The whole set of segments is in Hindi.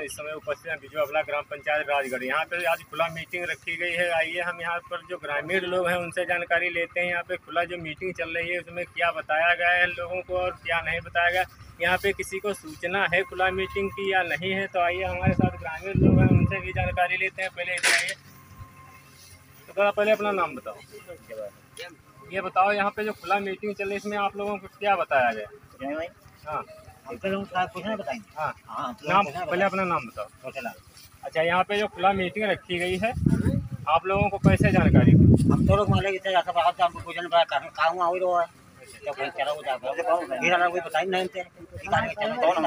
इस समय उपस्थित हैं बिजवावला ग्राम पंचायत राजगढ़। यहाँ पे आज खुला मीटिंग रखी गई है। आइए हम यहाँ पर जो ग्रामीण लोग हैं उनसे जानकारी लेते हैं। यहाँ पे खुला जो मीटिंग चल रही है उसमें क्या बताया गया है लोगों को और क्या नहीं बताया गया। यहाँ पे किसी को सूचना है खुला मीटिंग की या नहीं है, तो आइए हमारे साथ ग्रामीण लोग हैं उनसे भी जानकारी लेते हैं। पहले इधर आइए, तो पहले अपना नाम बताओ। ये बताओ यहाँ पे जो खुला मीटिंग चल रही है इसमें आप लोगों को क्या बताया गया? हाँ बताएंगे। हाँ नाम, पहले अपना नाम बताओ। अच्छा, यहाँ पे जो खुला मीटिंग रखी गई है आप लोगों को कैसे जानकारी? हम तो लोग मान लीजिए हमको पूछने पर काम हो रहा है तो कोई चला हो जाता है फिर अलग कोई बताई नहीं थे कौन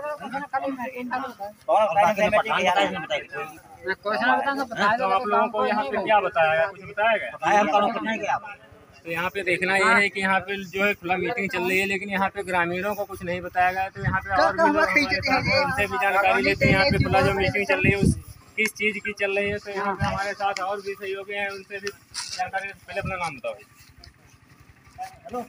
तो आप लोगों को यहाँ पे क्या बताया गया, कुछ बताया गया? हम करो कुछ नहीं किया। तो यहाँ पे देखना ये है कि यहाँ पे जो है खुला मीटिंग चल रही है लेकिन यहाँ पे ग्रामीणों को कुछ नहीं बताया गया। तो यहाँ पे और भी लोग हमारे साथ हैं, उनसे भी जानकारी लेते हैं। यहाँ पे खुला जो मीटिंग चल रही है उस किस चीज़ की चल रही है। तो यहाँ पे हमारे साथ और भी सहयोगी हैं, उनसे भी जानकारी। पहले अपना नाम बताओ। हेलो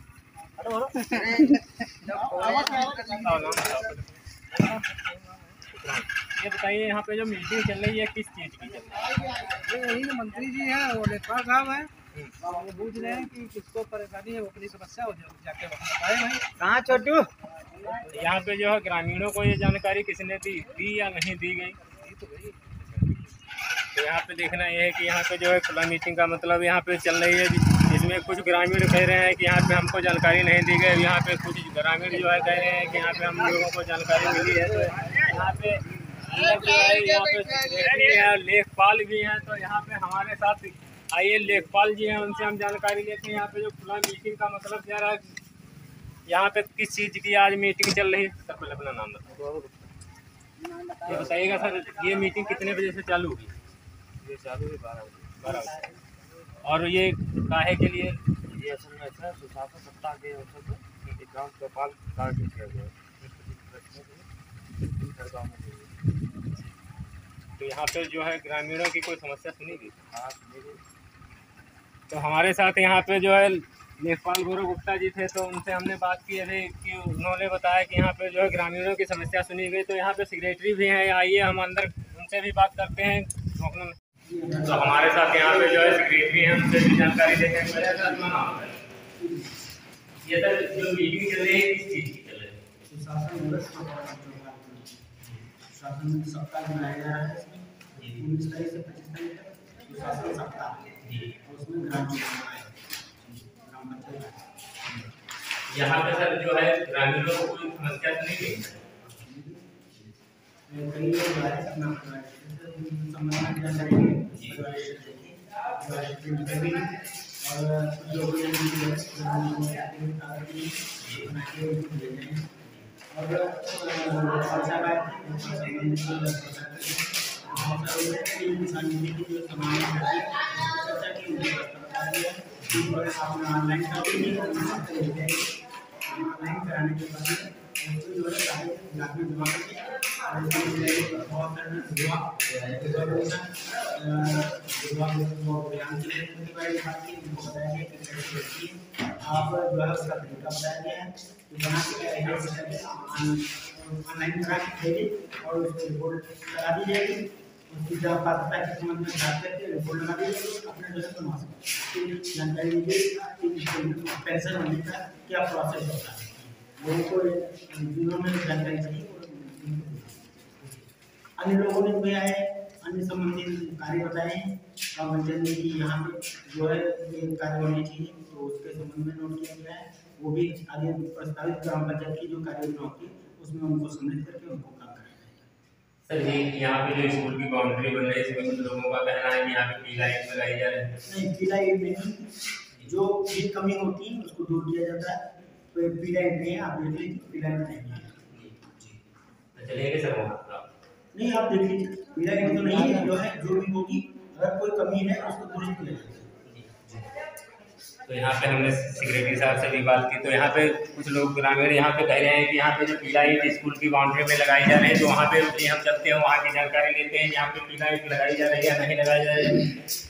ये बताइए यहाँ पे जो मीटिंग चल रही है किस चीज़ की चल रही है? यही मंत्री जी हैं वो लेखपाल साहब हैं, वो पूछ रहे हैं कि किसको परेशानी है, वो अपनी समस्या हो जाके बताए भाई। कहाँ छोटू? यहाँ पे जो है ग्रामीणों को ये जानकारी किसने दी या नहीं दी गई? तो यहाँ पे देखना ये है कि यहाँ पे जो है खुला मीटिंग का मतलब यहाँ पे चल रही है जिसमें कुछ ग्रामीण कह रहे हैं कि यहाँ पे हमको जानकारी नहीं दी गई। यहाँ पे कुछ ग्रामीण जो है कह रहे हैं कि यहाँ पे हम लोगों को जानकारी मिली है। तो यहाँ पे सेक्रेटरी है, लेखपाल भी हैं। तो यहाँ पे हमारे साथ आइए लेखपाल जी हैं, उनसे हम जानकारी लेते हैं। यहाँ पे जो खुला मीटिंग का मतलब क्या रहा, यहाँ पे किस चीज़ की आज मीटिंग चल रही है? सर पहले अपना नाम बताओ। ये बताइएगा सर, ये मीटिंग कितने बजे से चालू हुई? ये चालू है 12 बजे। और ये काहे के लिए? ये असल में सर सुशासन सप्ताह के अवसर पर एक गाँव चौपाल कार्य किया गया है। तो यहाँ पे जो है ग्रामीणों की कोई समस्या सुनी गई? हाँ, तो हमारे साथ यहाँ पे जो है लेखपाल गौरव गुप्ता जी थे, तो उनसे हमने बात की है कि उन्होंने बताया कि यहाँ पे जो है ग्रामीणों की समस्या सुनी गई। तो यहाँ पे सेक्रेटरी भी हैं, आइए हम अंदर उनसे भी बात करते हैं। तो हमारे साथ यहाँ पे जो है सेक्रेटरी हैं, उनसे भी जानकारी देते हैं। पहले सर अपना नाम है। ये सर जो मीटिंग चल रही है किस चीज़ की चल रही है? शासन सप्ताह मनाया जा रहा है। इसमें 19 तारीख से 25 तारीख तक सुशासन सप्ताह और उसमें ग्राम पंचायत। यहाँ पे सर जो है ग्रामीणों को कोई समस्या तो नहीं गई? कई लोग अपना सम्मान जानकारी ऑनलाइन कराने के बाद आप जो है उसका तरीका बताया गया है ऑनलाइन करा के और उसको रिपोर्ट करा दी जाएगी। उसकी जब पात्रता के संबंध में बात करके रिपोर्ट लगा दी जाएगी। अपने जो है बनवा सकते जानकारी दी जाएगी कि पेंशन होने का क्या प्रोसेस होता है। लोगों को जिन्होंने जानकारी चाहिए अन्य लोगों ने भी आए, अन्य संबंधित कार्य बताए हैं पंचायत में कि यहाँ पे जो है ये कार्य होने चाहिए, तो उसके संबंध में नोट किया गया है। वो भी आगे प्रस्तावित ग्राम पंचायत की जो कार्य योजना होती है उसमें उनको सम्मिलित करके उनको काम कराया जाएगा। सर ये यहाँ पे जो स्कूल की बाउंड्री बन रही है इसमें कुछ लोगों का कहना है कि यहाँ पे पीला ईंट लगाई जा रही है। नहीं, पीला ईंट नहीं, जो भी कमी होती है उसको दूर किया जाता है। तो पीला ईंट नहीं है, आप देख लीजिए पीला ईंट नहीं है। चलेंगे सर वहाँ नहीं, आप देख लीजिए पीला ईंट तो नहीं है, जो है जो भी होगी अगर कोई कमी है उसको दुरुस्त किया जाएगा। तो यहाँ पे हमने सेक्रेटरी साहब से भी बात की। तो यहाँ पे कुछ लोग ग्रामीण यहाँ पे कह रहे हैं कि यहाँ पे जो पीला ईंट स्कूल की बाउंड्री में लगाई जा रही है, तो वहाँ पे हम चलते हैं, वहाँ की जानकारी लेते हैं यहाँ पे पीला ईंट लगाई जा रही है या नहीं लगाई जा रही है।